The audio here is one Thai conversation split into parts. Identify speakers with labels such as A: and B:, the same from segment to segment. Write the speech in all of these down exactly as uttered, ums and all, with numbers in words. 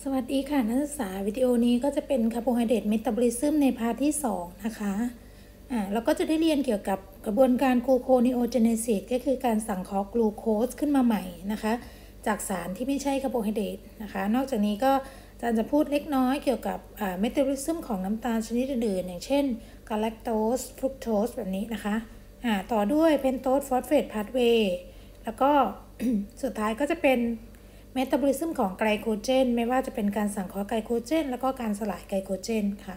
A: สวัสดีค่ะนักศึกษาวิดีโอนี้ก็จะเป็นคาร์โบไฮเดรตเมตาบอลิซึมในพาร์ทที่สองนะคะอ่าเราก็จะได้เรียนเกี่ยวกับกระบวนการกลูโคนิโอเจเนซิสก็คือการสังเคราะห์กลูโคสขึ้นมาใหม่นะคะจากสารที่ไม่ใช่คาร์โบไฮเดรตนะคะนอกจากนี้ก็อาจารย์จะพูดเล็กน้อยเกี่ยวกับเมตาบอลิซึมของน้ำตาลชนิดอื่นๆอย่างเช่นกาแลคโตสฟรุกโตสแบบนี้นะคะอ่าต่อด้วยเพนโตสฟอสเฟตพาธเวย์แล้วก็ สุดท้ายก็จะเป็นเมตาบอลิซึมของไกลโคเจนไม่ว่าจะเป็นการสังเคราะห์ไกลโคเจนแล้วก็การสลายไกลโคเจนค่ะ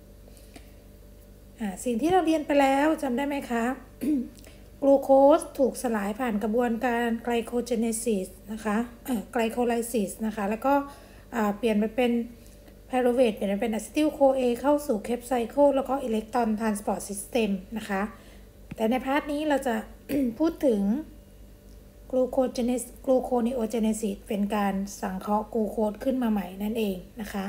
A: สิ่งที่เราเรียนไปแล้วจำได้ไหมคะ กลูโคสถูกสลายผ่านกระบวนการไกลโคเจเนซิสนะคะไกลโคไลซิสนะคะแล้วก็เปลี่ยนไปเป็นไพรูเวทเปลี่ยนไปเป็นอะซิติลโคเอเข้าสู่เคปไซเคิลแล้วก็อิเล็กตรอนทรานสปอร์ตซิสเต็มนะคะแต่ในพาร์ทนี้เราจะ พูดถึงกลูโคเจเนสกลูโคนิโอเจเนซิสเป็นการสังเคราะห์กลูโคสขึ้นมาใหม่นั่นเองนะคะ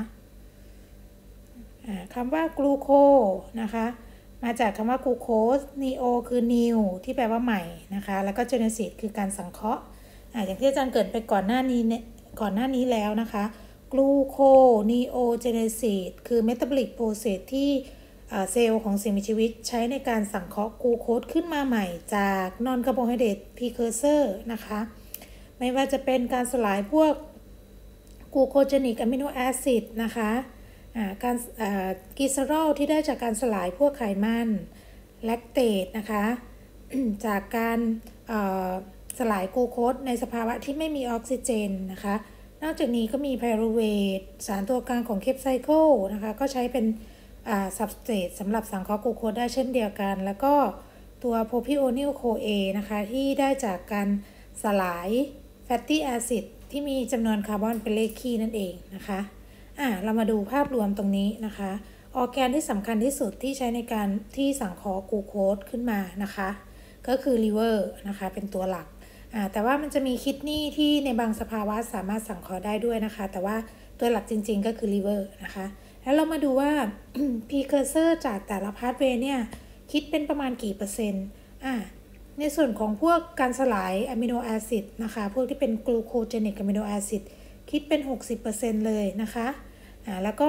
A: คำว่ากลูโคนะคะมาจากคำว่ากลูโคสนีโอคือ new ที่แปลว่าใหม่นะคะแล้วก็เจเนซิสคือการสังเคราะห์อ่าอย่างที่อาจารย์เกริ่นไปก่อนหน้านี้เนี่ยก่อนหน้านี้แล้วนะคะกลูโคนีโอเจเนซิสคือเมตาบอลิกโปรเซสที่เซลล์ของสิ่งมีชีวิตใช้ในการสังเคราะห์กลูโคสขึ้นมาใหม่จากนอนคาร์โบไฮเดรตพรีเคอร์เซอร์นะคะไม่ว่าจะเป็นการสลายพวกกลูโคเจนิกอะมิโนแอซิดนะคะการกลีเซอรอลที่ได้จากการสลายพวกไขมันแลคเตตนะคะจากการสลายกลูโคสในสภาวะที่ไม่มีออกซิเจนนะคะนอกจากนี้ก็มีไพรูเวทสารตัวกลางของเคปไซเคิลนะคะก็ใช้เป็นซับสเตรทสำหรับสังเคราะห์กลูโคสได้เช่นเดียวกันแล้วก็ตัวโพรพิโอนิลโคเอนะคะที่ได้จากการสลายแฟตตี้แอซิดที่มีจำนวนคาร์บอนเป็นเลขคี่นั่นเองนะคะอ่ะเรามาดูภาพรวมตรงนี้นะคะออร์แกนที่สำคัญที่สุดที่ใช้ในการที่สังเคราะห์กลูโคสขึ้นมานะคะก็คือลิเวอร์นะคะเป็นตัวหลักอ่าแต่ว่ามันจะมีคิดนี่ที่ในบางสภาวะสามารถสังเคราะห์ได้ด้วยนะคะแต่ว่าตัวหลักจริงๆก็คือลิเวอร์นะคะแล้วเรามาดูว่า precursor จากแต่ละพาธเวย์เนี่ยคิดเป็นประมาณกี่เปอร์เซ็นต์อ่าในส่วนของพวกการสลายอะมิโนแอซิดนะคะพวกที่เป็นกลูโคเจนิกอะมิโนแอซิดคิดเป็น หกสิบเปอร์เซ็นต์ เลยนะคะอ่าแล้วก็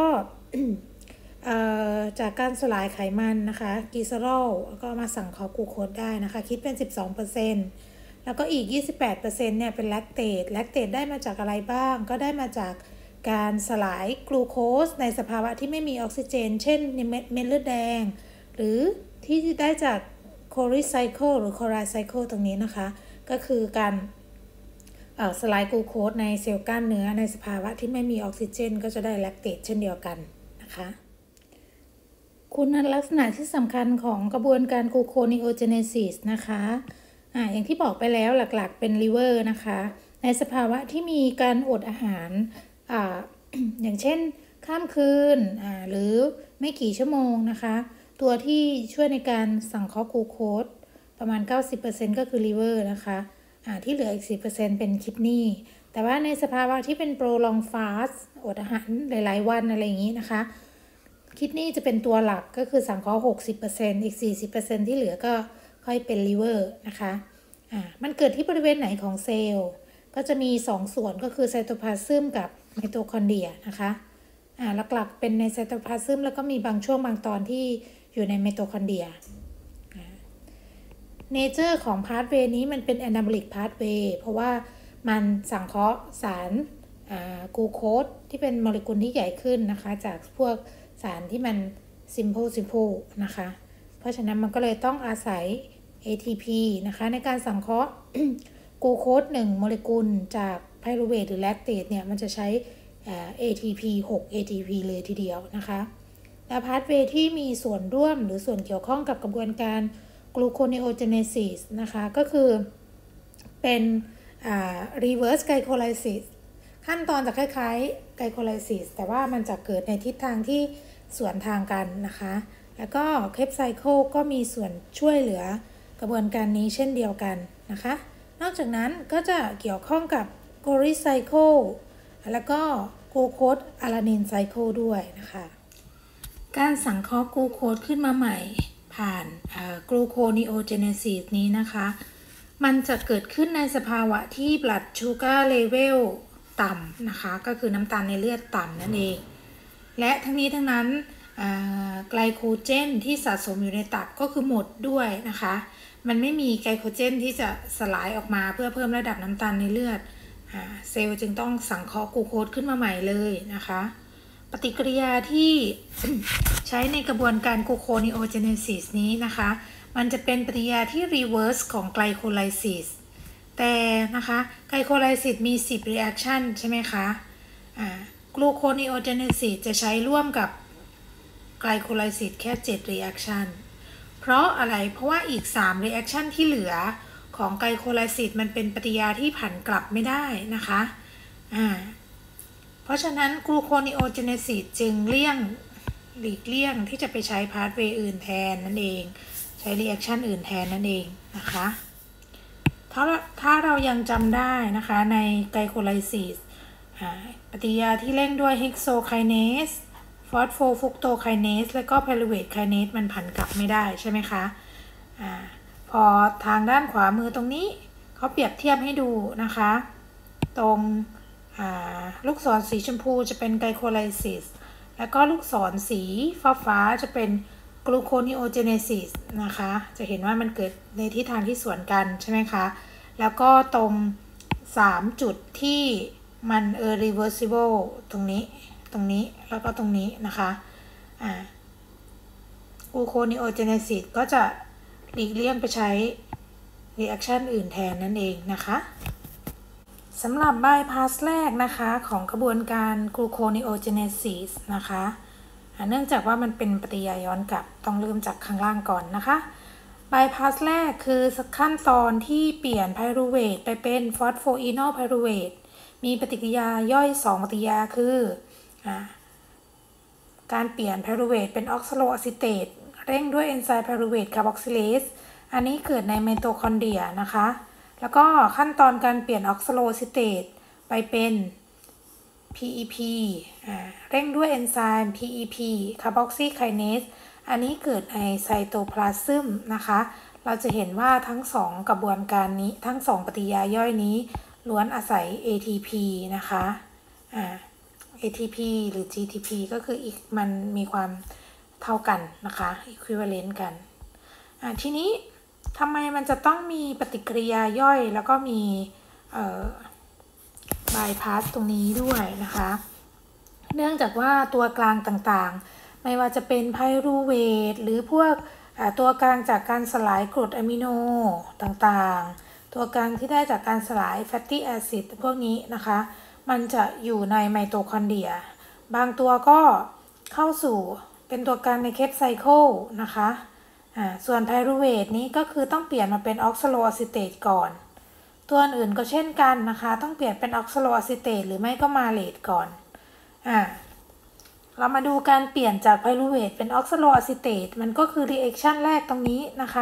A: จากการสลายไขมันนะคะกลีเซอรอลก็มาสั่งเคราะห์กลูโคสได้นะคะคิดเป็น สิบสองเปอร์เซ็นต์ แล้วก็อีก ยี่สิบแปดเปอร์เซ็นต์ เนี่ยเป็นแลคเตตแลคเตตได้มาจากอะไรบ้างก็ได้มาจากการสลายกลูโคสในสภาวะที่ไม่มีออกซิเจนเช่นเม็ดเลือดแดงหรือที่ได้จากโคริไซเคิลหรือโคไรไซเคิลตรงนี้นะคะก็คือการสลายกลูโคสในเซลล์กล้ามเนื้อในสภาวะที่ไม่มีออกซิเจนก็จะได้แลคเตตเช่นเดียวกันนะคะคุณลักษณะที่สำคัญของกระบวนการกลูโคนิโอเจเนซิสนะคะอ่าอย่างที่บอกไปแล้วหลักๆเป็นลิเวอร์นะคะในสภาวะที่มีการอดอาหารอ่า อย่างเช่นข้ามคืนอ่าหรือไม่กี่ชั่วโมงนะคะตัวที่ช่วยในการสังเคราะห์กลูโคสประมาณ เก้าสิบเปอร์เซ็นต์ ก็คือลิเวอร์นะคะอ่าที่เหลืออีก สิบเปอร์เซ็นต์ เป็นคิดนีแต่ว่าในสภาวะที่เป็นโปรลองฟาสอดอาหารหลายๆวันอะไรอย่างนี้นะคะคิดนี่จะเป็นตัวหลักก็คือสังเคราะห์ หกสิบเปอร์เซ็นต์ อีก สี่สิบเปอร์เซ็นต์ ที่เหลือก็ค่อยเป็นลิเวอร์นะคะอ่ามันเกิดที่บริเวณไหนของเซลล์ก็จะมีสองส่วนก็คือไซโตพลาซึมกับไมโตคอนเดรียนะคะอ่าหลักๆเป็นในไซโตพลาซึมแล้วก็มีบางช่วงบางตอนที่อยู่ในไมโตคอนเดรียเนเจอร์ของพาธเวย์นี้มันเป็นแอนนาบอลิกพาธเวย์เพราะว่ามันสังเคราะห์สารกลูโคสที่เป็นโมเลกุลที่ใหญ่ขึ้นนะคะจากพวกสารที่มัน simple simple นะคะเพราะฉะนั้นมันก็เลยต้องอาศัย เอ ที พี นะคะในการสังเคราะห์ กลูโคสหนึ่งโมเลกุลจากไพรูเวทหรือแลคเตตเนี่ยมันจะใช้ เอ ที พี หก เอ ที พี เลยทีเดียวนะคะและพาธเวย์ที่มีส่วนร่วมหรือส่วนเกี่ยวข้องกับกระบวนการกลูโคนิโอเจเนซิสนะคะก็คือเป็น reverse glycolysis ขั้นตอนจะคล้ายๆ glycolysis แต่ว่ามันจะเกิดในทิศทางที่สวนทางกันนะคะแล้วก็เคปไซเคิลก็มีส่วนช่วยเหลือกระบวนการนี้เช่นเดียวกันนะคะนอกจากนั้นก็จะเกี่ยวข้องกับโคริไซเคิลแล้วก็กลูโคสอะลานินไซเคิลด้วยนะคะการสังเคราะห์กลูโคสขึ้นมาใหม่ผ่านกลูโคนิโอเจเนซิสนี้นะคะมันจะเกิดขึ้นในสภาวะที่ blood sugar level ต่ำนะคะก็คือน้ำตาลในเลือดต่ำนั่นเองและทั้งนี้ทั้งนั้นไกลโคเจนที่สะสมอยู่ในตับก็คือหมดด้วยนะคะมันไม่มีไกลโคเจนที่จะสลายออกมาเพื่อเพิ่มระดับน้ำตาลในเลือดเซลล์จึงต้องสังเคราะห์กลูโคสขึ้นมาใหม่เลยนะคะปฏิกิริยาที่ ใช้ในกระบวนการกลูโคนิโอเจเนซิสนี้นะคะมันจะเป็นปฏิกิริยาที่รีเวิร์สของไกลโคไลซิสแต่นะคะไกลโคไลซิสมีสิบ reaction ใช่ไหมคะอ่ากลูโคนิโอเจเนซิสจะใช้ร่วมกับไกลโคไลซิสแค่เจ็ด reaction เพราะอะไรเพราะว่าอีกสาม reaction ที่เหลือของไกลโคไลซิสมันเป็นปฏิกิริยาที่ผันกลับไม่ได้นะคะอ่าเพราะฉะนั้นกลูโคนิโอเจเนซิสจึงเลี่ยงหลีกเลี่ยงที่จะไปใช้พาธเวย์อื่นแทนนั่นเองใช้ reaction อื่นแทนนั่นเองนะคะถ้าถ้าเรายังจำได้นะคะในไกลโคไลซิสปฏิกิริยาที่เร่งด้วยเฮกโซไคเนสฟอสโฟฟุกโตไคเนสและก็ไพรูเวทไคเนสมันผันกลับไม่ได้ใช่ไหมคะอ่าพอทางด้านขวามือตรงนี้เขาเปรียบเทียบให้ดูนะคะตรงลูกศรสีชมพูจะเป็นไกลโคไลซิสแล้วก็ลูกศรสีฟ้าฟ้าจะเป็นกลูโคนิโอเจเนซิสนะคะจะเห็นว่ามันเกิดในทิศทางที่สวนกันใช่ไหมคะแล้วก็ตรงสามจุดที่มันเออ reversible ตรงนี้ตรงนี้แล้วก็ตรงนี้นะคะอ่ากลูโคนิโอเจเนซิสก็จะหลีกเลี่ยงไปใช้ reaction อื่นแทนนั่นเองนะคะสำหรับบายพาสแรกนะคะของกระบวนการกลูโคนิโอเจเนซิสนะคะเนื่องจากว่ามันเป็นปฏิกิริยาย้อนกลับต้องเริ่มจากข้างล่างก่อนนะคะบายพาสแรกคือขั้นตอนที่เปลี่ยนไพรูเวทไปเป็นฟอสโฟอีนอลไพรูเวทมีปฏิกิริยาย่อยสองปฏิกิริยาคืออการเปลี่ยนไพรูเวทเป็นออกซาโลอะซิเตตเร่งด้วยเอนไซม์ไพรูเวทคาร์บอกซิเลสอันนี้เกิดในไมโตคอนเดรียนะคะแล้วก็ขั้นตอนการเปลี่ยนออกซาโลอะซิเตตไปเป็น พี อี พี เร่งด้วยเอนไซม์ พี อี พี คาร์บอกซิไคเนสอันนี้เกิดในไซโตพลาซึมนะคะเราจะเห็นว่าทั้งสองกระบวนการนี้ทั้งสองปฏิกิริยาย่อยนี้ล้วนอาศัย เอ ที พี นะคะอ่า เอ ที พี หรือ จี ที พี ก็คืออีกมันมีความเท่ากันนะคะ equivalent กันอ่าทีนี้ทำไมมันจะต้องมีปฏิกิริยาย่อยแล้วก็มีเอ่อบายพาสตรงนี้ด้วยนะคะเนื่องจากว่าตัวกลางต่างๆไม่ว่าจะเป็นไพรูเวทหรือพวกตัวกลางจากการสลายกรดอะมิโนต่างๆตัวกลางที่ได้จากการสลายแฟตตี้แอซิดพวกนี้นะคะมันจะอยู่ในไมโตคอนเดรียบางตัวก็เข้าสู่เป็นตัวกลางในเคปไซเคิลนะคะอ่าส่วนไพรูเวทนี้ก็คือต้องเปลี่ยนมาเป็นออกซาโลอะซิเตตก่อนตัวอื่นก็เช่นกันนะคะต้องเปลี่ยนเป็นออกซาโลอะซิเตตหรือไม่ก็มาเลตก่อนอ่าเรามาดูการเปลี่ยนจากไพรูเวทเป็นออกซาโลอะซิเตตมันก็คือ reaction แรกตรงนี้นะคะ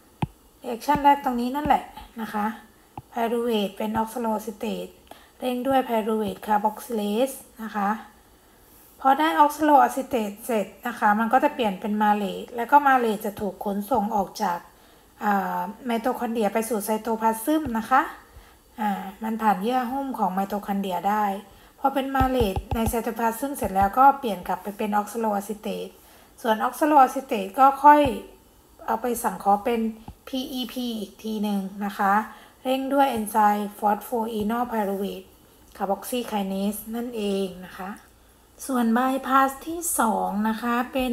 A: reaction แรกตรงนี้นั่นแหละนะคะไพรูเวทเป็นออกซาโลอะซิเตตเร่งด้วยไพรูเวทคาร์บอกซิเลสนะคะพอได้ออกซาโลอะซิเตตเสร็จนะคะมันก็จะเปลี่ยนเป็นมาเลตแล้วก็มาเลตจะถูกขนส่งออกจากไมโตคอนเดรียไปสู่ไซโตพลาซึมนะคะอ่ามันผ่านเยื่อหุ้มของไมโตคอนเดรียได้พอเป็นมาเลตในไซโตพลาซึมเสร็จแล้วก็เปลี่ยนกลับไปเป็นออกซาโลอะซิเตตส่วนออกซาโลอะซิเตตก็ค่อยเอาไปสังเคราะห์เป็น พี อี พี อีกทีหนึ่งนะคะเร่งด้วยเอนไซม์ฟอสโฟอีนอลไพรูเวทคาร์บอกซิไคเนสนั่นเองนะคะส่วนบายพาสที่สองนะคะเป็น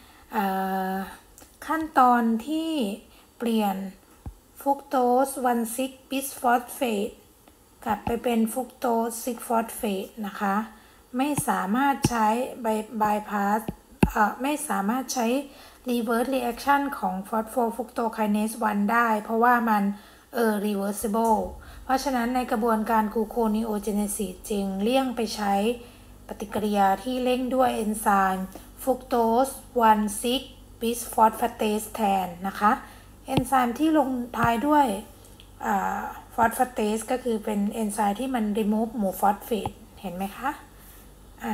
A: ขั้นตอนที่เปลี่ยนฟรุกโตส วันซิก บิสฟอสเฟตกลับไปเป็นฟรุกโตส ซิก ฟอสเฟตนะคะไม่สามารถใช้บายพาสไม่สามารถใช้ reverse reaction ของ ฟอสโฟฟรุกโตไคเนส วันได้เพราะว่ามันเออ reversible เพราะฉะนั้นในกระบวนการกลูโคนิโอเจเนซิสจึงเลี่ยงไปใช้ปฏิกิริยาที่เร่งด้วยเอนไซม์ฟรุกโตส วัน ซิก บิสฟอสฟาเตสแทนนะคะเอนไซม์ที่ลงท้ายด้วยฟอสฟาเตสก็คือเป็นเอนไซม์ที่มัน remove หมู่ฟอสเฟตเห็นไหมคะอ่า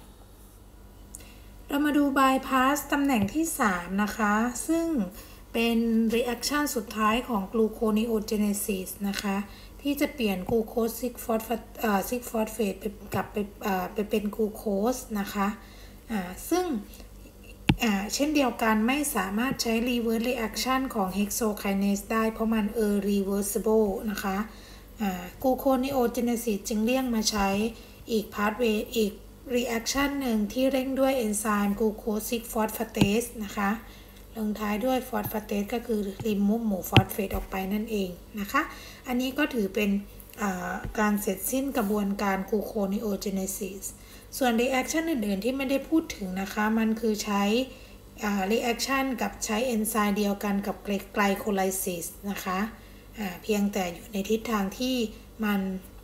A: เรามาดูบายพาสตำแหน่งที่สามนะคะซึ่งเป็น reaction สุดท้ายของ gluconeogenesis นะคะทที่จะเปลี่ยนกลูโคสซิกฟอสซิกฟอสเฟตไปกลับไปไปเป็นกลูโคสนะคะซึ่งเช่นเดียวกันไม่สามารถใช้ reverse reaction ของ hexokinase ได้เพราะมัน irreversible นะคะกลูโคนิโอเจเนซิสจึงเลี่ยงมาใช้อีก pathway อีก reaction หนึ่งที่เร่งด้วยเอนไซม์กลูโคซิกฟอสฟาเตสนะคะลงท้ายด้วยฟอสฟาเตสก็คือ remove หมู่ฟอสเฟตออกไปนั่นเองนะคะอันนี้ก็ถือเป็นการเสร็จสิ้นกระบวนการกลูโคนิโอเจเนซิสส่วน reaction อื่นๆที่ไม่ได้พูดถึงนะคะมันคือใช้ reaction กับใช้เอนไซม์เดียวกันกับไกลโคไลซิสนะคะเพียงแต่อยู่ในทิศทางที่มัน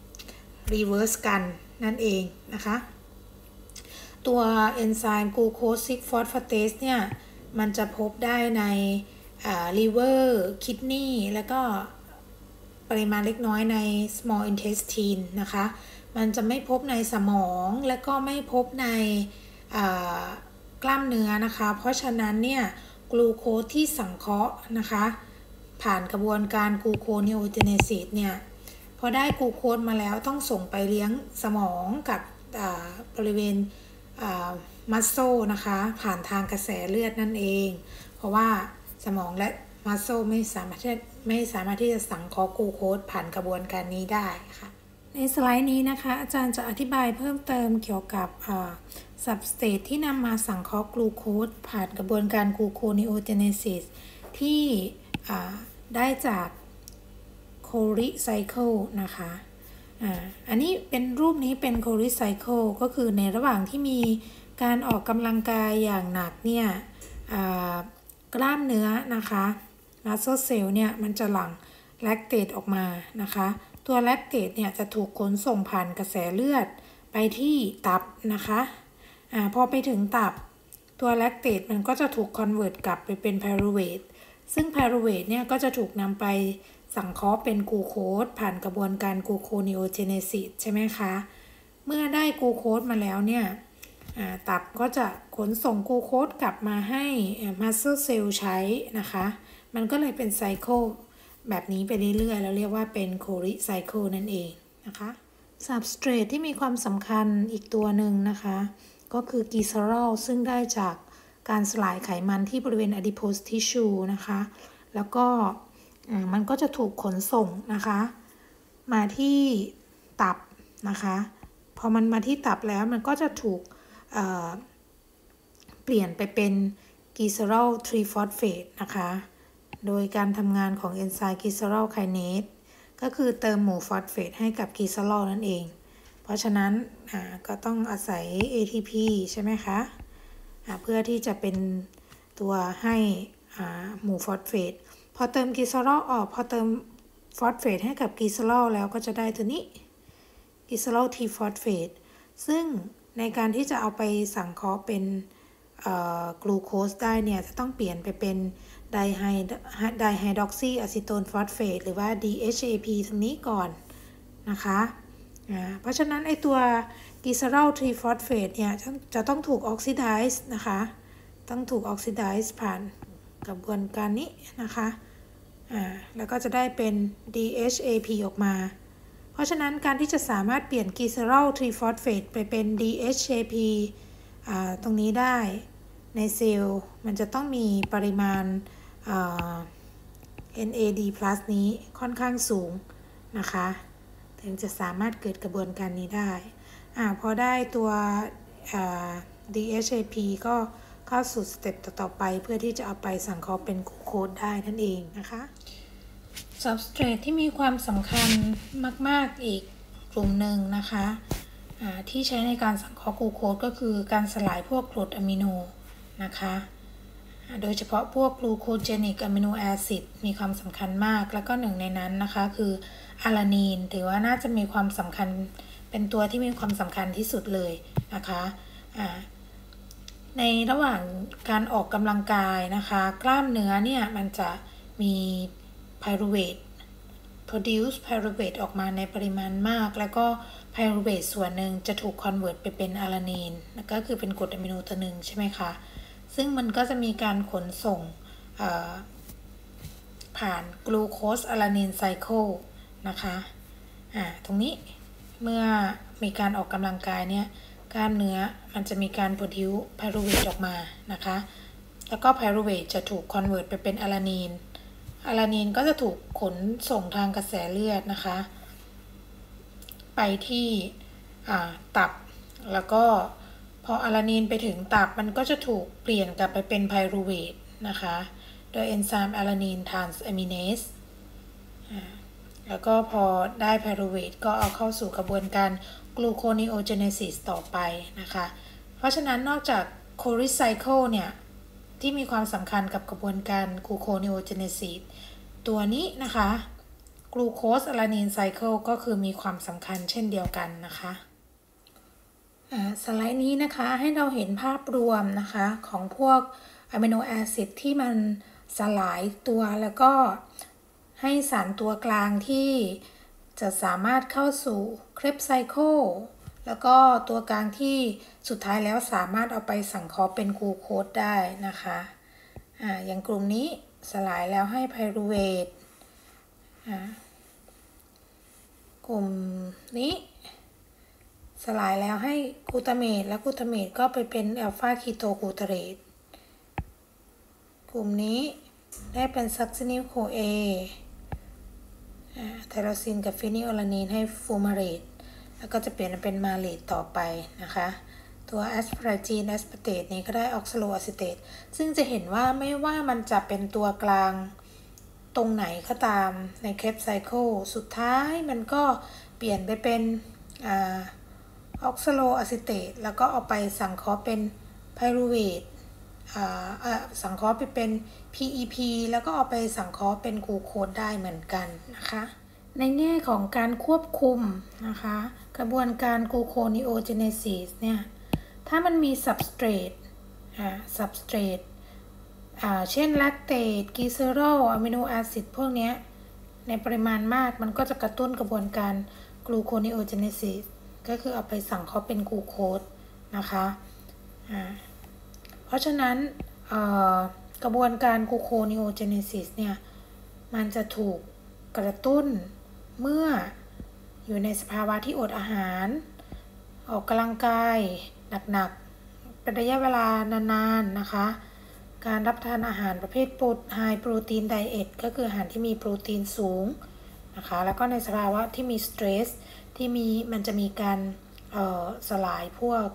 A: reverse กันนั่นเองนะคะตัวเอนไซม์กลูโคซิกฟอสฟาเตสเนี่ยมันจะพบได้ในลิเวอร์คิดนีย์แล้วก็ปริมาณเล็กน้อยใน small intestine นะคะมันจะไม่พบในสมองและก็ไม่พบในกล้ามเนื้อนะคะเพราะฉะนั้นเนี่ยกลูโคสที่สังเคราะห์นะคะผ่านกระบวนการกลูโคนิโอเจเนซิสเนี่ยพอได้กลูโคสมาแล้วต้องส่งไปเลี้ยงสมองกับบริเวณมัสโซนะคะผ่านทางกระแสเลือดนั่นเองเพราะว่าสมองและมัสโซไม่สามารถไม่สามารถที่จะสังเคราะห์กลูโคสผ่านกระบวนการนี้ได้ค่ะในสไลด์นี้นะคะอาจารย์จะอธิบายเพิ่มเติมเกี่ยวกับซับสเตทที่นำมาสังเคราะห์กลูโคสผ่านกระบวนการกลูโคนิโอเจเนซิสที่ได้จากโคริไซเคิลนะคะอ่าอันนี้เป็นรูปนี้เป็นโคริไซเคิลก็คือในระหว่างที่มีการออกกำลังกายอย่างหนักเนี่ยกล้ามเนื้อนะคะมัสเซลเซลล์เนี่ยมันจะหลั่งแลคเตตออกมานะคะตัวแลคเตตเนี่ยจะถูกขนส่งผ่านกระแสเลือดไปที่ตับนะคะอ่าพอไปถึงตับตัวแลคเตตมันก็จะถูกคอนเวิร์ตกลับไปเป็นไพรูเวทซึ่งไพรูเวทเนี่ยก็จะถูกนำไปสังเคราะห์เป็นกลูโคสผ่านกระบวนการกลูโคนิโอเจเนซิสใช่ไหมคะเมื่อได้กลูโคสมาแล้วเนี่ยตับก็จะขนส่งกลูโคสกลับมาให้มัสเซลเซลล์ใช้นะคะมันก็เลยเป็นไซเคิลแบบนี้ไปเรื่อยๆแล้วเรียกว่าเป็นโคริไซเคิลนั่นเองนะคะซับสเตรทที่มีความสำคัญอีกตัวหนึ่งนะคะก็คือกีซารอลซึ่งได้จากการสลายไขมันที่บริเวณ adipose tissue นะคะแล้วก็มันก็จะถูกขนส่งนะคะมาที่ตับนะคะพอมันมาที่ตับแล้วมันก็จะถูก เ, เปลี่ยนไปเป็นกีซารัลทรีฟอสเฟตนะคะโดยการทำงานของเอนไซม์กีซารัลไคเนสก็คือเติมหมู่ฟอสเฟตให้กับกีซารัลนั่นเองเพราะฉะนั้นก็ต้องอาศัย เอ ที พี ใช่ไหมคะเพื่อที่จะเป็นตัวให้หมู่ฟอสเฟตพอเติมกีซารัลออกพอเติมฟอสเฟตให้กับกีซารัลแล้วก็จะได้ตัวนี้กีซารัลทีฟอสเฟตซึ่งในการที่จะเอาไปสังเคราะห์เป็นกลูโคสได้เนี่ยจะต้องเปลี่ยนไปเป็นไดไฮไดไฮดรอกซีอะซิโตนฟอสเฟตหรือว่า ดี เอช เอ พี ตรงนี้ก่อนนะคะเพราะฉะนั้นไอตัวกีซารัลทรีฟอสเฟตเนี่ยจะต้องถูกออกซิไดซ์นะคะต้องถูกออกซิไดซ์ผ่านกระบวนการนี้นะคะอ่าแล้วก็จะได้เป็น ดี เอช เอ พี ออกมาเพราะฉะนั้นการที่จะสามารถเปลี่ยนกีซารัลทรีฟอสเฟตไปเป็น ดี เอช เอ พี อ่าตรงนี้ได้ในเซลล์มันจะต้องมีปริมาณอ่า เอ็น เอ ดี plus นี้ค่อนข้างสูงนะคะถึงจะสามารถเกิดกระบวนการนี้ได้อ่าพอได้ตัวอ่า ดี เอช เอ พี ก็เข้าสู่สเต็ปต่อๆไปเพื่อที่จะเอาไปสังเคราะห์เป็นกลูโคสได้นั่นเองนะคะซับสเตรทที่มีความสำคัญมากๆอีกกลุ่มหนึ่งนะคะที่ใช้ในการสังเคราะห์กลูโคสก็คือการสลายพวกกรดอะมิโนนะคะโดยเฉพาะพวกกลูโคเจนิกอะมิโนแอซิดมีความสำคัญมากแล้วก็หนึ่งในนั้นนะคะคืออะลานีนถือว่าน่าจะมีความสำคัญเป็นตัวที่มีความสำคัญที่สุดเลยนะคะในระหว่างการออกกำลังกายนะคะกล้ามเนื้อเนี่ยมันจะมีไพรูเวท produce ไพรูเวทออกมาในปริมาณมากแล้วก็ไพรูเวทส่วนหนึ่งจะถูกคอนเวิร์ตไปเป็นอะลานีนก็คือเป็นกรดอะมิโนตัวหนึ่งใช่ไหมคะซึ่งมันก็จะมีการขนส่งผ่านกลูโคสอะลานีนไซเคิลนะคะอ่าตรงนี้เมื่อมีการออกกำลังกายเนี่ยกล้ามเนื้อมันจะมีการโปรดิวซ์ไพรูเวทออกมานะคะแล้วก็ไพรูเวทจะถูกคอนเวิร์ตไปเป็นอะลานีนอะลานีนก็จะถูกขนส่งทางกระแสเลือดนะคะไปที่ตับแล้วก็พออะลานีนไปถึงตับมันก็จะถูกเปลี่ยนกลับไปเป็นไพรูเวทนะคะโดยเอนไซม์อะลานีนทรานส์อะมิเนสแล้วก็พอได้ไพรูเวทก็เอาเข้าสู่กระบวนการกลูโคนิโอเจเนซิสต่อไปนะคะเพราะฉะนั้นนอกจากโคริไซเคิลเนี่ยที่มีความสำคัญกับกระบวนการกลูโคนิโอเจเนซิสตัวนี้นะคะกลูโคสอะลานีนไซเคิลก็คือมีความสำคัญเช่นเดียวกันนะคะสไลด์นี้นะคะให้เราเห็นภาพรวมนะคะของพวกอะมิโนแอซิดที่มันสลายตัวแล้วก็ให้สารตัวกลางที่จะสามารถเข้าสู่เครบไซเคิลแล้วก็ตัวกลางที่สุดท้ายแล้วสามารถเอาไปสังเคราะห์เป็นกลูโคสได้นะคะอ่าอย่างกลุ่มนี้สลายแล้วให้ไพรูเวทอ่ากลุ่มนี้สลายแล้วให้กลูตาเมตและกลูตาเมตก็ไปเป็นอัลฟาคีโตกลูตาเรตกลุ่มนี้ได้เป็นซักซินิลโคเอไทโรซินกับฟินิโอลานีนให้ฟูมาเรตแล้วก็จะเปลี่ยนเป็นมาเลตต่อไปนะคะตัวแอสพาราจีนแอสพาร์เตตนี้ก็ได้ออกซาโลอะซิเตตซึ่งจะเห็นว่าไม่ว่ามันจะเป็นตัวกลางตรงไหนก็ตามในเคปไซเคิลสุดท้ายมันก็เปลี่ยนไปเป็นออกซาโลอะซิเตตแล้วก็เอาไปสังเคราะห์เป็นไพรูเวทสังเคราะห์ไปเป็น พี อี พี แล้วก็เอาไปสังเคราะห์เป็นกลูโคสได้เหมือนกันนะคะในแง่ของการควบคุมนะคะกระบวนการกลูโคนิโอเจเนซิสเนี่ยถ้ามันมี substrate อ่า substrate อ่าเช่นแลคเตตกลีเซอรอลอะมิโนแอซิดพวกนี้ในปริมาณมากมันก็จะกระตุ้นกระบวนการกลูโคนิโอเจเนซิสก็คือเอาไปสังเคราะห์เป็นกลูโคสนะคะอ่าเพราะฉะนั้นกระบวนการกลูโคนิโอเจเนซิสเนี่ยมันจะถูกกระตุ้นเมื่ออยู่ในสภาวะที่อดอาหารออกกำลังกายหนักๆเป็นระยะเวลานานๆนะคะการรับทานอาหารประเภทโปรไฮโปรตีนไดเอทก็คืออาหารที่มีโปรตีนสูงนะคะแล้วก็ในสภาวะที่มีสเตรสที่มีมันจะมีการสลายพวก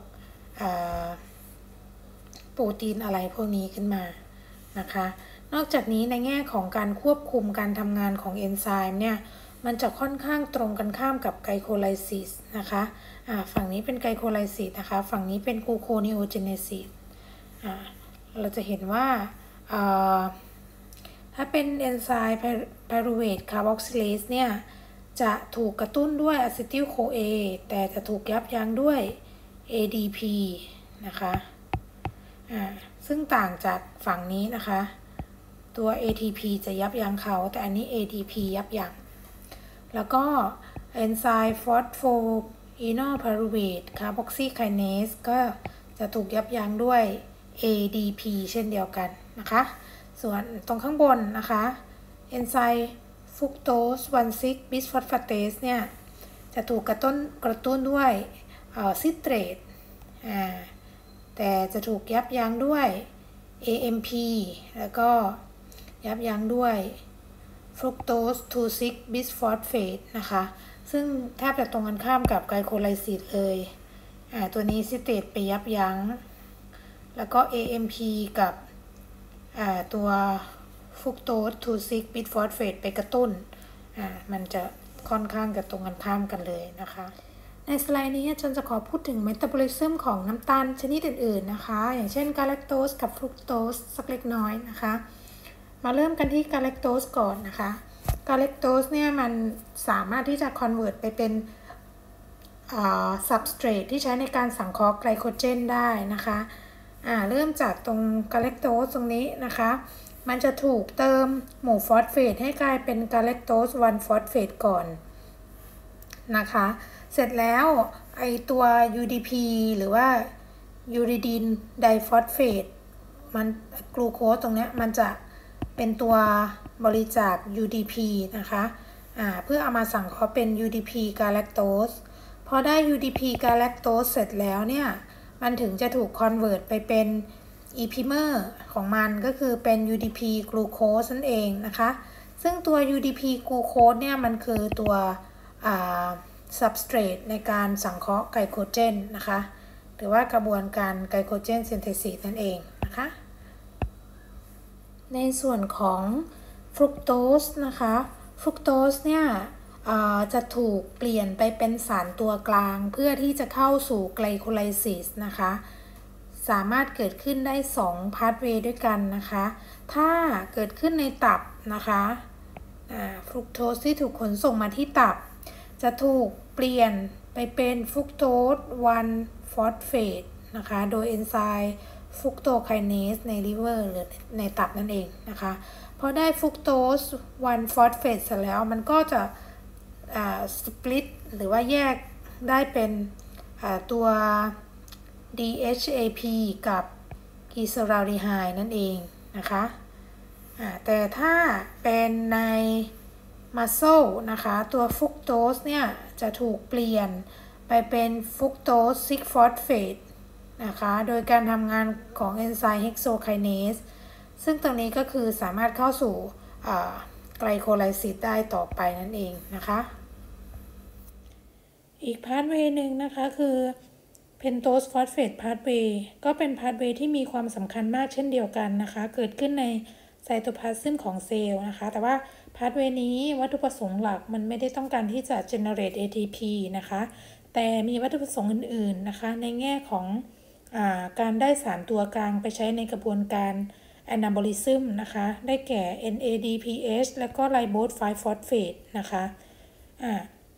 A: โปรตีนอะไรพวกนี้ขึ้นมานะคะนอกจากนี้ในแง่ของการควบคุมการทำงานของเอนไซม์เนี่ยมันจะค่อนข้างตรงกันข้ามกับไกลโคไลซิสนะคะอ่าฝั่งนี้เป็นไกลโคไลซิสนะคะฝั่งนี้เป็นกลูโคนิโอเจเนซิสอ่าเราจะเห็นว่าอ่าถ้าเป็นเอนไซม์ไพรูเวทคาร์บอกซิเลสเนี่ยจะถูกกระตุ้นด้วยอะซิติลโคเอแต่จะถูกยับยั้งด้วย เอ ดี พี นะคะอ่าซึ่งต่างจากฝั่งนี้นะคะตัว เอ ที พี จะยับยั้งเขาแต่อันนี้ เอ ดี พี ยับยั้งแล้วก็เอนไซม์ฟอสโฟอีโนไพรูเวทคาร์บอกซิไคเนสก็จะถูกยับยั้งด้วย เอ ดี พี เช่นเดียวกันนะคะส่วนตรงข้างบนนะคะเอนไซม์ฟรุกโตส วันซิก บิสฟอสฟาเตสเนี่ยจะถูกกระตุ้นกระตุ้นด้วยซิตเตรตอ่าแต่จะถูกยับยั้งด้วย เอ เอ็ม พี แล้วก็ยับยั้งด้วยฟรุกโตส ทู ซิก บิสฟอสเฟตนะคะซึ่งแทบจะตรงกันข้ามกับไกลโคไลซิสเลยอ่าตัวนี้ซิเตตไปยับยั้งแล้วก็ เอ เอ็ม พี กับอ่าตัวฟรุกโตส ทู ซิก บิสฟอสเฟตไปกระตุ้นอ่ามันจะค่อนข้างกับตรงกันข้ามกันเลยนะคะในสไลด์นี้ฉันจะขอพูดถึงเมตาบอลิซึมของน้ำตาลชนิดอื่นๆนะคะอย่างเช่นกาแลคโตสกับฟรุกโตสสักเล็กน้อยนะคะมาเริ่มกันที่กาแลคโตสก่อนนะคะกาแลคโตสเนี่ยมันสามารถที่จะคอนเวิร์ตไปเป็นซับสเตรทที่ใช้ในการสังเคราะห์ไกลโคเจนได้นะคะอ่าเริ่มจากตรงกาแลคโตสตรงนี้นะคะมันจะถูกเติมหมู่ฟอสเฟตให้กลายเป็นกาแลคโตส วัน ฟอสเฟตก่อนนะคะเสร็จแล้วไอตัว ยู ดี พี หรือว่ายูริดีนไดฟอสเฟตมันกลูโคสตรงนี้มันจะเป็นตัวบริจาค ยู ดี พี นะคะเพื่อเอามาสังเคราะห์เป็น ยู ดี พี galactose พอได้ ยู ดี พี galactose เสร็จแล้วเนี่ยมันถึงจะถูก convert ไปเป็น epimer ของมันก็คือเป็น ยู ดี พี glucose นั่นเองนะคะซึ่งตัว ยู ดี พี glucose เนี่ยมันคือตัว substrate ในการสังเคราะห์ไกลโคเจนนะคะหรือว่ากระบวนการไกลโคเจนซินเทซิสนั่นเองนะคะในส่วนของฟรุกโตสนะคะฟรุกโตสเนี่ยจะถูกเปลี่ยนไปเป็นสารตัวกลางเพื่อที่จะเข้าสู่ไกลโคไลซิสนะคะสามารถเกิดขึ้นได้สองพาธเวย์ด้วยกันนะคะถ้าเกิดขึ้นในตับนะคะฟรุกโตสที่ถูกขนส่งมาที่ตับจะถูกเปลี่ยนไปเป็นฟรุกโตส วัน ฟอสเฟตนะคะโดยเอนไซม์ฟรุกโตไคเนสในลิเวอร์หรือในตับนั่นเองนะคะพอได้ฟรุกโตส วัน ฟอสเฟตเสร็จแล้วมันก็จะสปลิตหรือว่าแยกได้เป็นตัว ดี เอช เอ พี กับกีซาราลดีไฮด์นั่นเองนะคะแต่ถ้าเป็นในมัสเซลนะคะตัวฟรุกโตสเนี่ยจะถูกเปลี่ยนไปเป็นฟรุกโตส ซิก ฟอสเฟตนะคะโดยการทำงานของเอนไซม์เฮกโซไคเนสซึ่งตรงนี้ก็คือสามารถเข้าสู่ไกลโคไลซิสได้ต่อไปนั่นเองนะคะอีกพาธเวย์หนึ่งนะคะคือเพนโตสฟอสเฟตพาธเวย์ก็เป็นพาธเวย์ที่มีความสำคัญมากเช่นเดียวกันนะคะเกิดขึ้นในไซโตพลาสมของเซลล์นะคะแต่ว่าพาธเวย์นี้วัตถุประสงค์หลักมันไม่ได้ต้องการที่จะ generate เอ ที พี นะคะแต่มีวัตถุประสงค์อื่นๆนะคะในแง่ของอาการได้สารตัวกลางไปใช้ในกระบวนการ anabolism นะคะได้แก่ เอ็น เอ ดี พี เอช แล้วก็ ribose ไฟว์ phosphate นะคะอ่า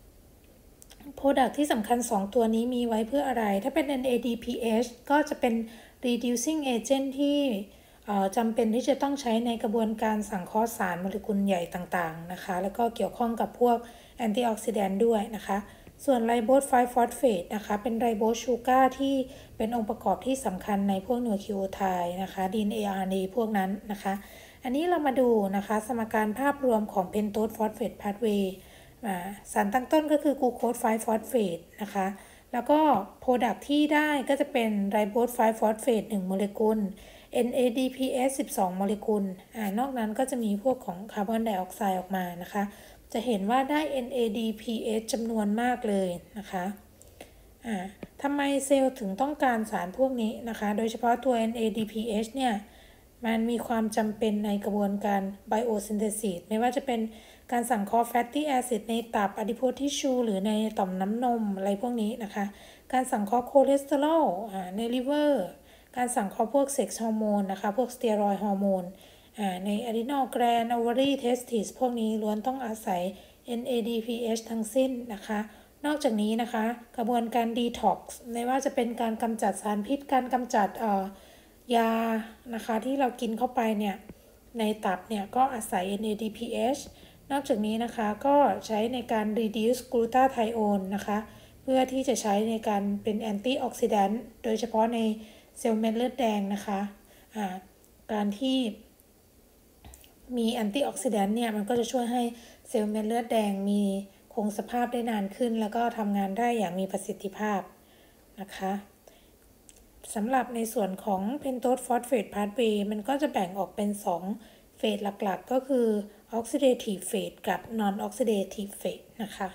A: product ที่สำคัญสองตัวนี้มีไว้เพื่ออะไรถ้าเป็น เอ็น เอ ดี พี เอช ก็จะเป็น reducing agent ที่จำเป็นที่จะต้องใช้ในกระบวนการสังเคราะห์สารโมเลกุลใหญ่ต่างๆนะคะแล้วก็เกี่ยวข้องกับพวกแอนตี้ออกซิแดนต์ด้วยนะคะส่วน ribose ไฟว์ phosphate นะคะเป็น ribose sugar ที่เป็นองค์ประกอบที่สำคัญในพวกนิวคลีโอไทด์นะคะ ดี เอ็น เอ อาร์ เอ็น เอ พวกนั้นนะคะอันนี้เรามาดูนะคะสมการภาพรวมของ pentose phosphate pathway สารตั้งต้นก็คือ glucose ไฟว์ phosphate นะคะแล้วก็ product ที่ได้ก็จะเป็น ribose ไฟว์ phosphate หนึ่งโมเลกุล เอ็น เอ ดี พี เอส สิบสองโมเลกุลอ่านอกนั้นก็จะมีพวกของคาร์บอนไดออกไซด์ออกมานะคะจะเห็นว่าได้ เอ็น เอ ดี พี เอส จำนวนมากเลยนะคะอ่าทำไมเซลล์ถึงต้องการสารพวกนี้นะคะโดยเฉพาะตัว เอ็น เอ ดี พี เอส เนี่ยมันมีความจำเป็นในกระบวนการไบโอซินเทซิสไม่ว่าจะเป็นการสังเคราะห์แฟตตี้แอซิดในตับอะดิโพทิชชูหรือในต่อมน้ำนมอะไรพวกนี้นะคะการสังเคราะห์คอเลสเตอรอลในลิเวอร์การสังเคราะห์พวกเซ็กซ์ฮอร์โมนนะคะพวกสเตียรอยด์ฮอร์โมนในอะดรีนัลแกลนด์ โอวารี เทสติสพวกนี้ล้วนต้องอาศัย เอ็น เอ ดี พี เอช ทั้งสิ้นนะคะนอกจากนี้นะคะกระบวนการดีท็อกซ์ไม่ว่าจะเป็นการกำจัดสารพิษการกำจัดยานะคะที่เรากินเข้าไปเนี่ยในตับเนี่ยก็อาศัย เอ็น เอ ดี พี เอช นอกจากนี้นะคะก็ใช้ในการ reduce glutathione นะคะเพื่อที่จะใช้ในการเป็น antioxidant โดยเฉพาะในเซลล์เม็ดเลือดแดงนะคะะการที่มี antioxidant เนี่ยมันก็จะช่วยให้เซลล์เม็ดเลือดแดงมีคงสภาพได้นานขึ้นแล้วก็ทำงานได้อย่างมีประสิทธิภาพนะคะสำหรับในส่วนของ pentose phosphate pathway มันก็จะแบ่งออกเป็นสองเฟสหลักๆก็คือ oxidative phase กับ non oxidative phase นะคะ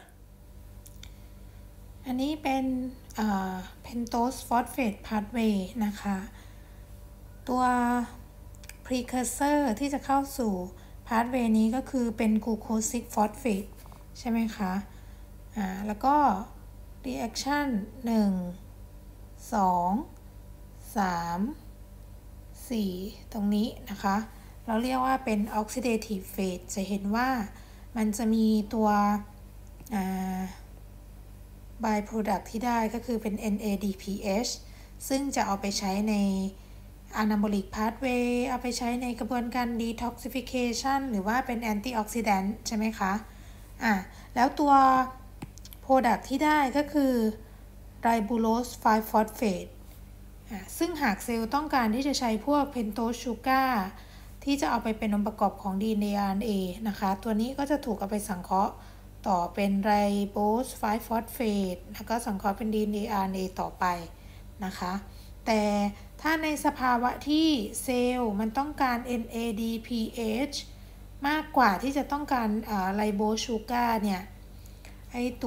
A: อันนี้เป็น pentose phosphate pathway นะคะตัว precursor ที่จะเข้าสู่ pathway นี้ก็คือเป็น glucose ซิก phosphate ใช่ไหมคะอ่าแล้วก็ reaction หนึ่ง สอง สาม สี่ตรงนี้นะคะเราเรียกว่าเป็น oxidative phase จะเห็นว่ามันจะมีตัวby product ที่ได้ก็คือเป็น เอ็น เอ ดี พี เอช ซึ่งจะเอาไปใช้ใน anabolic pathway เอาไปใช้ในกระบวนการ detoxification หรือว่าเป็น antioxidant ใช่ไหมคะอ่ะแล้วตัว product ที่ได้ก็คือ ribulose ไฟว์ phosphate อ่ะซึ่งหากเซลล์ต้องการที่จะใช้พวก pentose sugar ที่จะเอาไปเป็นองค์ประกอบของ ดี เอ็น เอ อาร์ เอ็น เอ นะคะตัวนี้ก็จะถูกเอาไปสังเคราะห์ต่อเป็นไรโบส ไฟว์ ฟอสเฟตแล้วก็สังเคราะห์เป็น ดี เอ็น เอ อาร์ เอ็น เอ ต่อไปนะคะแต่ถ้าในสภาวะที่เซลล์มันต้องการ เอ็น เอ ดี พี เอช มากกว่าที่จะต้องการไรโบสชูการ์เนี่ยไอตัว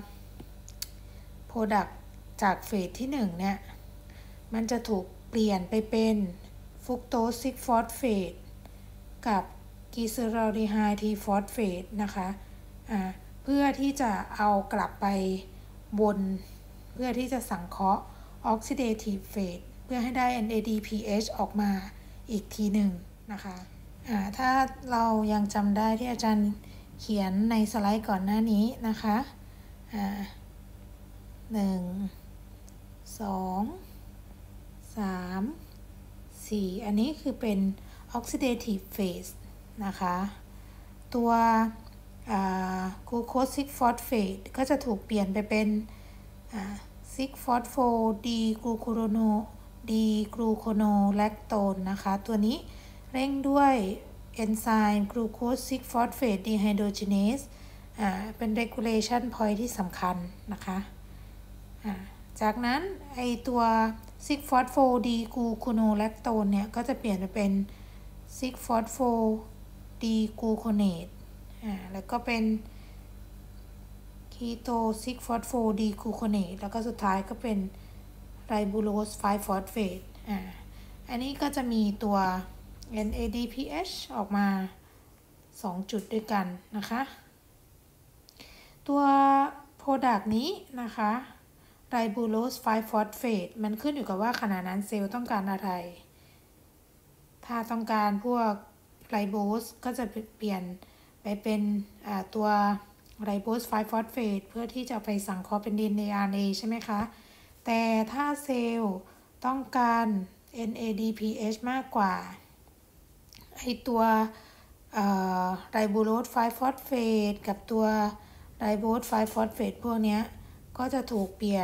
A: Product จากเฟสที่หนึ่งเนี่ยมันจะถูกเปลี่ยนไปเป็นฟรุกโตส ซิก ฟอสเฟตกับกีเซอรัลดีไฮด์ ที ฟอสเฟตนะคะอ่าเพื่อที่จะเอากลับไปบนเพื่อที่จะสังเคราะห์ Oxidative Phase เพื่อให้ได้ เอ็น เอ ดี พี เอช ออกมาอีกทีหนึ่งนะคะอ่าถ้าเรายังจำได้ที่อาจารย์เขียนในสไลด์ก่อนหน้านี้นะคะอ่าหนึ่งสองสามสี่อันนี้คือเป็น Oxidative Phase นะคะตัวกลูโคส ซิก ฟอสเฟตก็จะถูกเปลี่ยนไปเป็น ซิก ฟอสโฟ ดี กลูโคโน ดี กลูโคโนแลคโตนนะคะตัวนี้เร่งด้วยเอนไซม์กลูโคส ซิก ฟอสเฟต ดีไฮโดรเจเนสเป็น regulation point ที่สำคัญนะคะจากนั้นไอตัว ซิก ฟอสโฟ ดี กลูโคโนแลคโตนเนี่ยก็จะเปลี่ยนไปเป็น ซิก ฟอสโฟ ดี กลูโคเนตอ่าแล้วก็เป็นคีโต ซิก ฟอสโฟ ดี กลูโคเนตแล้วก็สุดท้ายก็เป็นไรบูโรส ไฟว์ ฟอสเฟตอ่าอันนี้ก็จะมีตัว เอ็น เอ ดี พี เอช ออกมาสองจุดด้วยกันนะคะตัว Product นี้นะคะไรบูโรส ไฟว์ ฟอสเฟตมันขึ้นอยู่กับว่าขณะนั้นเซลล์ต้องการอะไรถ้าต้องการพวกไรโบสก็จะเปลี่ยนไปเป็นตัวไรโบส ไฟว์ ฟอสเฟตเพื่อที่จะไปสังเคราะห์เป็น ดี เอ็น เอ อาร์ เอ็น เอ ใช่ไหมคะแต่ถ้าเซลล์ต้องการ เอ็น เอ ดี พี เอช มากกว่าไอตัวไรบูโรส ไฟว์ ฟอสเฟตกับตัวไรโบส ไฟว์ ฟอสเฟตพวกนี้ก็จะถูกเปลี่ยน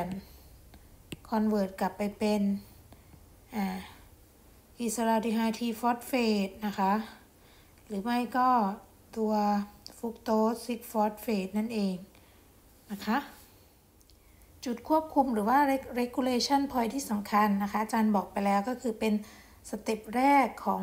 A: convert กลับไปเป็นอ่ากีเซอรัลดีไฮด์ ที ฟอสเฟตนะคะหรือไม่ก็ตัวฟรุกโตส ซิก ฟอสเฟตนั่นเองนะคะจุดควบคุมหรือว่า regulation point ที่สำคัญนะคะอาจารย์บอกไปแล้วก็คือเป็นสเต็ปแรกของ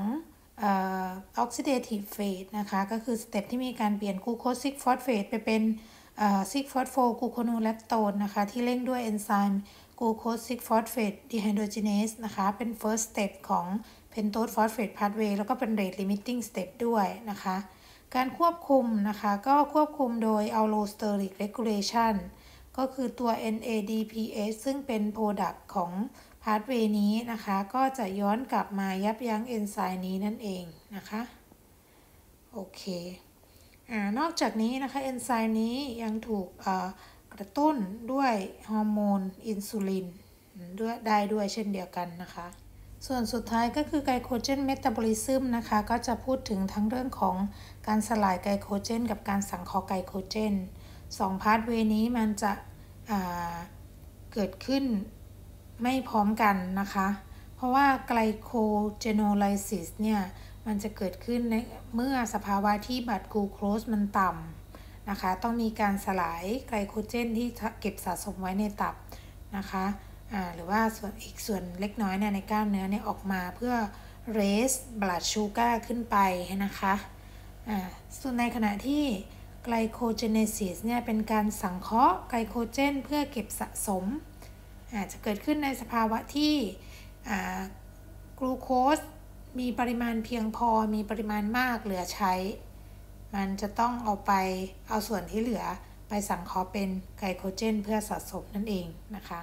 A: oxidative phase นะคะก็คือสเต็ปที่มีการเปลี่ยนกลูโคส ซิก ฟอสเฟตไปเป็น ซิก ฟอสโฟ กลูโคโนแลคโตนนะคะที่เร่งด้วยเอนไซม์กลูโคส ซิก ฟอสเฟต ดีไฮโดรเจเนสนะคะเป็น first step ของ pentose phosphate pathway แล้วก็เป็น rate limiting step ด้วยนะคะการควบคุมนะคะก็ควบคุมโดย allosteric regulation ก็คือตัว เอ็น เอ ดี พี เอช ซึ่งเป็น product ของ pathway นี้นะคะก็จะย้อนกลับมายับยั้งเอนไซม์นี้นั่นเองนะคะโอเคอ่านอกจากนี้นะคะเอนไซม์นี้ยังถูกกระตุ้นด้วยฮอร์โมนอินซูลินด้วยได้ด้วยเช่นเดียวกันนะคะส่วนสุดท้ายก็คือไกลโคเจนเมตาบอลิซึมนะคะก็จะพูดถึงทั้งเรื่องของการสลายไกลโคเจนกับการสังเคราะห์ไกลโคเจนสองพาธเวย์นี้มันจะเกิดขึ้นไม่พร้อมกันนะคะเพราะว่าไกลโคเจโนไลซิสเนี่ยมันจะเกิดขึ้นในเมื่อสภาวะที่บัตรกลูโคสมันต่ำนะคะต้องมีการสลายไกลโคเจนที่เก็บสะสมไว้ในตับนะคะหรือว่าส่วนอีกส่วนเล็กน้อยเนี่ยในกล้ามเนื้อเนี่ยออกมาเพื่อ raise blood sugar ขึ้นไปนะคะส่วนในขณะที่ไกลโคเจเนซิสเนี่ยเป็นการสังเคราะห์ไกลโคเจนเพื่อเก็บสะสมอาจจะเกิดขึ้นในสภาวะที่กลูโคสมีปริมาณเพียงพอมีปริมาณมากเหลือใช้มันจะต้องเอาไปเอาส่วนที่เหลือไปสังเคราะห์เป็นไกลโคเจนเพื่อสะสมนั่นเองนะคะ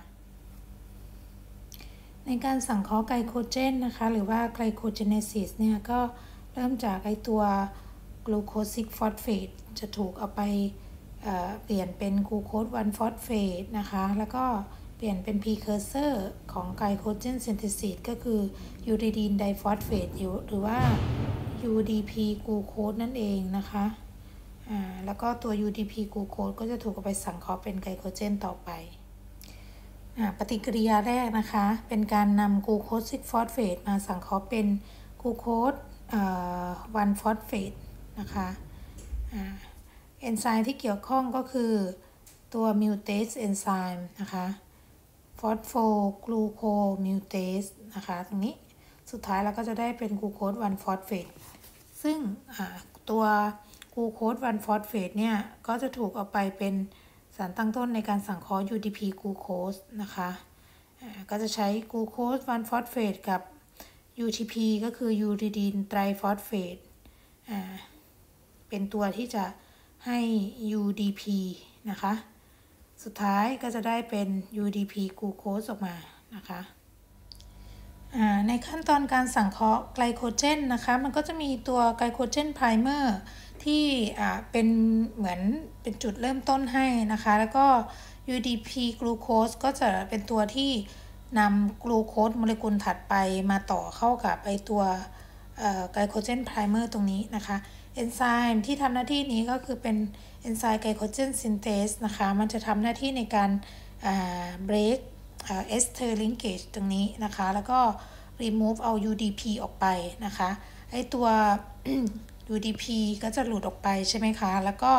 A: ในการสังเคราะห์ไกลโคเจนนะคะหรือว่าไกลโคเจเนซิสเนี่ยก็เริ่มจากไอตัวกลูโคส ซิก ฟอสเฟตจะถูกเอาไป เ, เปลี่ยนเป็นกลูโคส วัน ฟอสเฟตนะคะแล้วก็เปลี่ยนเป็น precursor ของไกลโคเจนซินเทซิสก็คือยูริดีนไดฟอสเฟตหรือว่า ยู ดี พี กลูโคสนั่นเองนะคะอ่าแล้วก็ตัว ยู ดี พี กลูโคสก็จะถูกเอาไปสังเคราะห์เป็นไกลโคเจนต่อไปปฏิกิริยาแรกนะคะเป็นการนำกลูโคส ซิก ฟอสเฟตมาสังเคราะห์เป็นกลูโคส วัน ฟอสเฟตนะคะเอนไซม์ที่เกี่ยวข้องก็คือตัว mutase เอนไซม์นะคะฟอสโฟกลูโคมิวเทสนะคะตรงนี้สุดท้ายเราก็จะได้เป็นกลูโคสวันฟอสเฟตซึ่งตัวกลูโคสวันฟอสเฟตเนี่ยก็จะถูกเอาไปเป็นสารตั้งต้นในการสังเคราะห์ ยู ดี พี กลูโคสนะคะก็จะใช้กลูโคสวันฟอสเฟตกับ ยู ที พี ก็คือยูริดีนไตรฟอสเฟตเป็นตัวที่จะให้ ยู ดี พี นะคะสุดท้ายก็จะได้เป็น ยู ดี พี กลูโคสออกมานะคะในขั้นตอนการสังเคราะห์ไกลโคเจนนะคะมันก็จะมีตัวไกลโคเจนไพรเมอร์ที่เป็นเหมือนเป็นจุดเริ่มต้นให้นะคะแล้วก็ ยู ดี พี กลูโคสก็จะเป็นตัวที่นำกลูโคสโมเลกุลถัดไปมาต่อเข้ากับไอตัวไกลโคเจนไพรเมอร์ตรงนี้นะคะเอนไซม์ที่ทำหน้าที่นี้ก็คือเป็นเอนไซม์ไกลโคเจนซินเทสนะคะมันจะทำหน้าที่ในการ break ester linkage ตรงนี้นะคะแล้วก็ remove เอา ยู ดี พี ออกไปนะคะไอตัว ยู ดี พี ก็จะหลุดออกไปใช่ไหมคะแล้วก็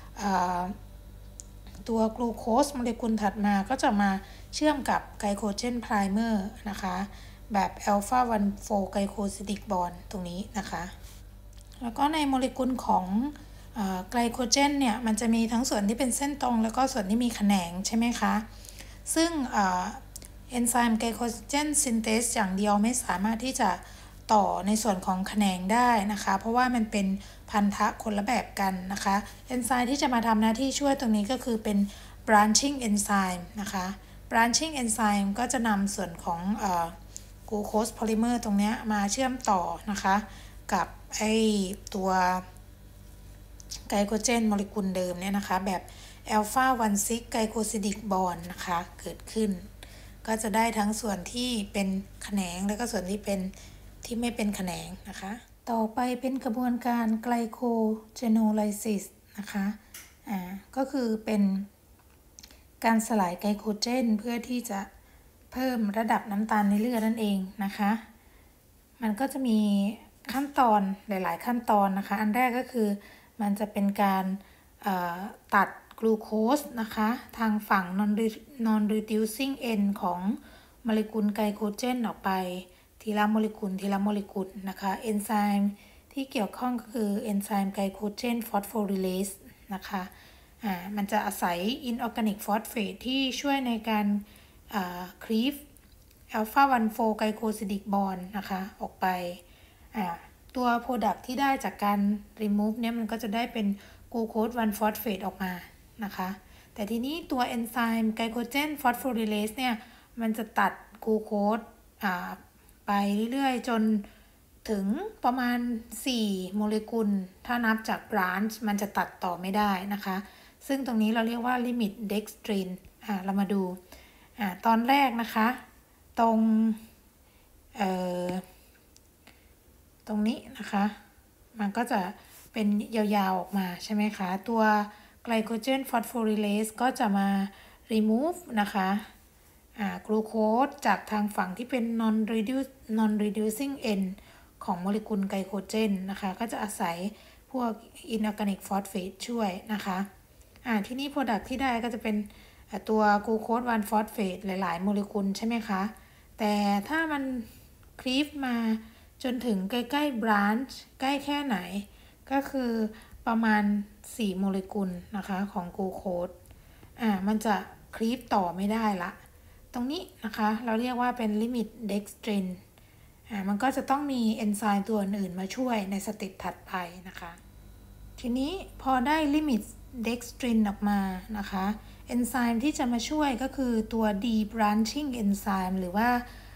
A: ตัวกลูโคสโมเลกุลถัดมาก็จะมาเชื่อมกับไกลโคเจนไพรเมอร์นะคะแบบอัลฟาวันโฟไกลโคซิดิกบอนด์ตรงนี้นะคะแล้วก็ในโมเลกุลของไกลโคเจนเนี่ยมันจะมีทั้งส่วนที่เป็นเส้นตรงแล้วก็ส่วนที่มีแขนงใช่ไหมคะซึ่งเอนไซม์ไกลโคเจนซินเทสอย่างเดียวไม่สามารถที่จะต่อในส่วนของแขนงได้นะคะเพราะว่ามันเป็นพันธะคนละแบบกันนะคะเอนไซม์ที่จะมาทำหน้าที่ช่วยตรงนี้ก็คือเป็น branching enzyme นะคะ branching enzyme ก็จะนำส่วนของกลูโคสโพลิเมอร์ตรงนี้มาเชื่อมต่อนะคะกับไอตัวไกลโคเจนโมเลกุลเดิมเนี่ยนะคะแบบอัลฟาวันซิกไกลโคซิดิกบอนด์นะคะเกิดขึ้นก็จะได้ทั้งส่วนที่เป็นแขนงแล้วก็ส่วนที่เป็นที่ไม่เป็นแขนงนะคะต่อไปเป็นกระบวนการไกลโคเจโนไลซิสนะคะอ่าก็คือเป็นการสลายไกลโคเจนเพื่อที่จะเพิ่มระดับน้ำตาลในเลือดนั่นเองนะคะมันก็จะมีขั้นตอนหลายๆขั้นตอนนะคะอันแรกก็คือมันจะเป็นการตัดกลูโคสนะคะทางฝั่ง non reducing end ของโมเลกุลไกลโคเจนออกไปทีละโมเลกุลทีละโมเลกุลนะคะเอนไซม์ที่เกี่ยวข้องก็คือเอนไซม์ไกลโคเจนฟอสโฟริเลสนะคะอ่ามันจะอาศัยอินออร์แกนิกฟอสเฟตที่ช่วยในการคลีฟอัลฟาวันโฟไกลโคซิดิกบอนด์นะคะออกไปอ่าตัว product ที่ได้จากการ remove เนี่ยมันก็จะได้เป็นกลูโคสวันฟอสเฟตออกมานะคะแต่ทีนี้ตัวเอนไซม์ไกลโคเจนฟอสโฟริเลสเนี่ยมันจะตัดกลูโคสอ่าไปเรื่อยๆจนถึงประมาณสี่โมเลกุลถ้านับจาก branch มันจะตัดต่อไม่ได้นะคะซึ่งตรงนี้เราเรียกว่า limit dextrin อ่าเรามาดูอ่าตอนแรกนะคะตรงเอ่อตรงนี้นะคะมันก็จะเป็นยาวๆออกมาใช่ไหมคะตัวไกลโคเจนฟอสโฟริเลสก็จะมา remove นะคะกลูโคสจากทางฝั่งที่เป็น non reduce non reducing end ของโมเลกุลไกลโคเจนนะคะก็จะอาศัยพวก inorganic phosphate ช่วยนะคะอ่าที่นี้ product ที่ได้ก็จะเป็นตัวกลูโคสวันฟอสเฟตหลายๆโมเลกุลใช่ไหมคะแต่ถ้ามันคลีฟมาจนถึงใกล้ๆ branch ใกล้แค่ไหนก็คือประมาณสี่โมเลกุลนะคะของกลูโคสอ่ามันจะคลีฟต่อไม่ได้ละตรงนี้นะคะเราเรียกว่าเป็น limit dextrin อ่ามันก็จะต้องมีเอนไซม์ตัวอื่นมาช่วยในสเต็ปถัดไปนะคะทีนี้พอได้ limit dextrin ออกมานะคะเอนไซม์ที่จะมาช่วยก็คือตัว debranching enzyme หรือว่า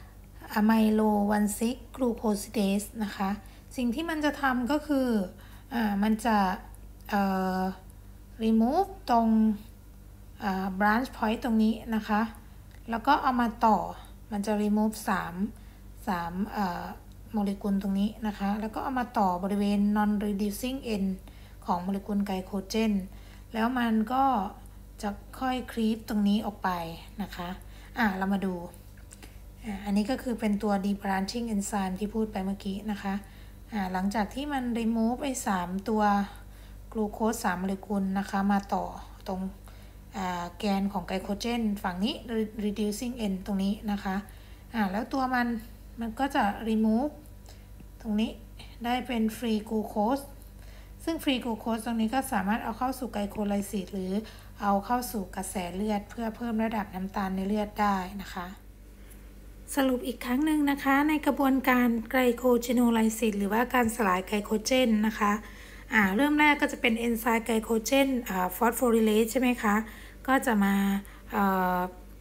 A: amylo วันซิก glucosidase นะคะสิ่งที่มันจะทำก็คืออ่ามันจะเอ่อ remove ตรงอ่า branch point ตรงนี้นะคะแล้วก็เอามาต่อมันจะ remove สาม สามอ่าโมเลกุลตรงนี้นะคะแล้วก็เอามาต่อบริเวณ non reducing end ของโมเลกุลไกลโคเจนแล้วมันก็จะค่อยคลีฟตรงนี้ออกไปนะคะอ่าเรามาดูอ่าอันนี้ก็คือเป็นตัว debranching enzyme ที่พูดไปเมื่อกี้นะคะอ่าหลังจากที่มัน remove ไอ้สามตัวกลูโคสสามโมเลกุลนะคะมาต่อตรงแกนของไกลโคเจนฝั่งนี้ reducing end ตรงนี้นะคะอ่าแล้วตัวมันมันก็จะ remove ตรงนี้ได้เป็น free glucose ซึ่ง free glucose ตรงนี้ก็สามารถเอาเข้าสู่ไกลโคไลซิสหรือเอาเข้าสู่กระแสเลือดเพื่อเพิ่มระดับน้ำตาลในเลือดได้นะคะสรุปอีกครั้งหนึ่งนะคะในกระบวนการไกลโคเจโนไลซิสหรือว่าการสลายไกลโคเจนนะคะอ่าเริ่มแรกก็จะเป็นเอนไซม์ไกลโคเจนอ่าฟอสโฟริเลสใช่ไหมคะก็จะมาเอ่อ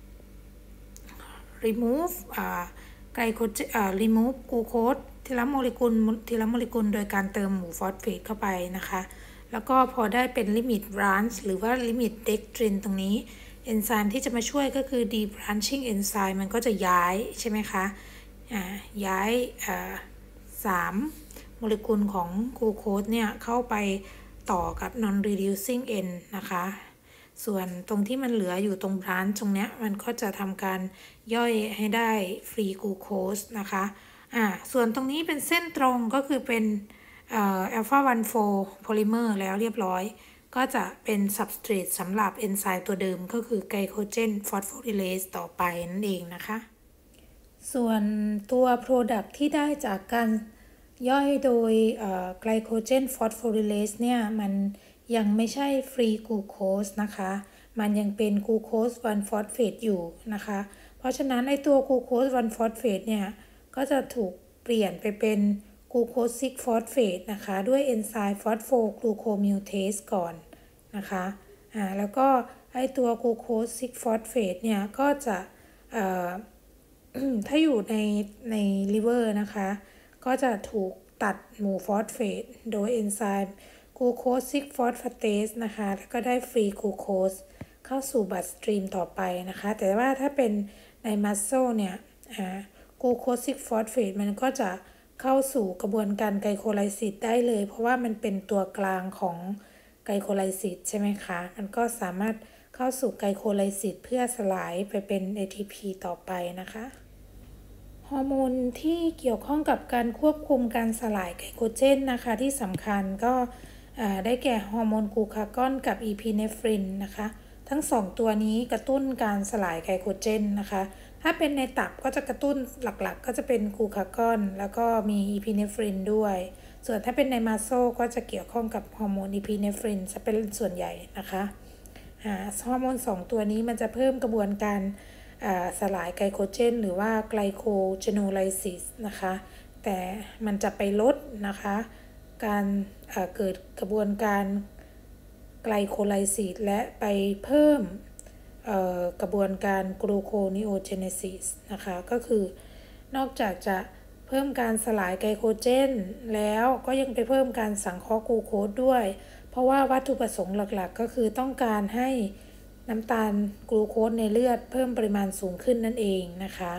A: remove อ่าไกลโคเจนอ่า remove กลูโคสทีละโมเลกุลทีละโมเลกุลโดยการเติมหมู่ฟอสเฟตเข้าไปนะคะแล้วก็พอได้เป็นลิมิตบรันช์หรือว่าลิมิตเด็กตรินตรงนี้เอนไซม์ที่จะมาช่วยก็คือ debranching enzyme มันก็จะย้ายใช่ไหมคะย้ายสามโมเลกุลของกลูโคสเนี่ยเข้าไปต่อกับ non reducing end นะคะส่วนตรงที่มันเหลืออยู่ตรงบรันช์ตรงเนี้ยมันก็จะทำการย่อยให้ได้ฟรีกลูโคสนะคะอ่าส่วนตรงนี้เป็นเส้นตรงก็คือเป็นเอ่อ alpha วันโฟร์ polymer แล้วเรียบร้อยก็จะเป็น substrate สำหรับเอนไซม์ตัวเดิมก็คือไกลโคเจนฟอสโฟริเลสต่อไปนั่นเองนะคะส่วนตัว product ที่ได้จากการย่อยโดยไกลโคเจนฟอสโฟริเลสเนี่ยมันยังไม่ใช่ฟรีกลูโคสนะคะมันยังเป็นกลูโคสวันฟอสเฟตอยู่นะคะเพราะฉะนั้นไอตัวกลูโคสวันฟอสเฟตเนี่ยก็จะถูกเปลี่ยนไปเป็นกลูโคสซิกฟอสเฟตนะคะด้วยเอนไซม์ฟอสโฟกลูโคมิวเทสก่อนนะคะอ่าแล้วก็ไอตัวกลูโคสซิกฟอสเฟตเนี่ยก็จะเอ่อ ถ้าอยู่ในในลิเวอร์นะคะก็จะถูกตัดหมู่ฟอสเฟตโดยเอนไซม์กลูโคสซิกฟอสฟาเตสนะคะแล้วก็ได้ฟรีกลูโคสเข้าสู่บัตสตรีมต่อไปนะคะแต่ว่าถ้าเป็นในมัสโซเนี่ยกลูโคสซิกฟอสเฟตมันก็จะเข้าสู่กระบวนการไกลโคไลซิสได้เลยเพราะว่ามันเป็นตัวกลางของไกลโคไลซิสใช่ไหมคะมันก็สามารถเข้าสู่ไกลโคไลซิสเพื่อสลายไปเป็น เอ ที พี ต่อไปนะคะฮอร์โมนที่เกี่ยวข้องกับการควบคุมการสลายไกลโคเจนนะคะที่สำคัญก็ได้แก่ฮอร์โมนกลูคากอนกับอีพิเนฟรินนะคะทั้งสองตัวนี้กระตุ้นการสลายไกลโคเจนนะคะถ้าเป็นในตับก็จะกระตุ้นหลักๆก็จะเป็นกลูคากอนแล้วก็มีอีพิเนฟรินด้วยส่วนถ้าเป็นในมาโซก็จะเกี่ยวข้องกับฮอร์โมนอีพิเนฟรินจะเป็นส่วนใหญ่นะคะฮอร์โมนสองตัวนี้มันจะเพิ่มกระบวนการสลายไกลโคเจนหรือว่าไกลโคเจโนไลซิสนะคะแต่มันจะไปลดนะคะการเกิดกระบวนการไกลโคไลซิสและไปเพิ่มกระบวนการกลูโคนิโอเจเนซิสนะคะก็คือนอกจากจะเพิ่มการสลายไกลโคเจนแล้วก็ยังไปเพิ่มการสังเคราะห์กลูโคสด้วยเพราะว่าวัตถุประสงค์หลักๆก็คือต้องการให้น้ำตาลกลูโคสในเลือดเพิ่มปริมาณสูงขึ้นนั่นเองนะคะ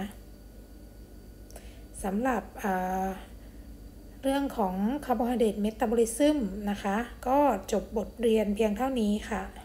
A: สำหรับเรื่องของคาร์โบไฮเดรตเมตาบอลิซึมนะคะก็จบบทเรียนเพียงเท่านี้ค่ะ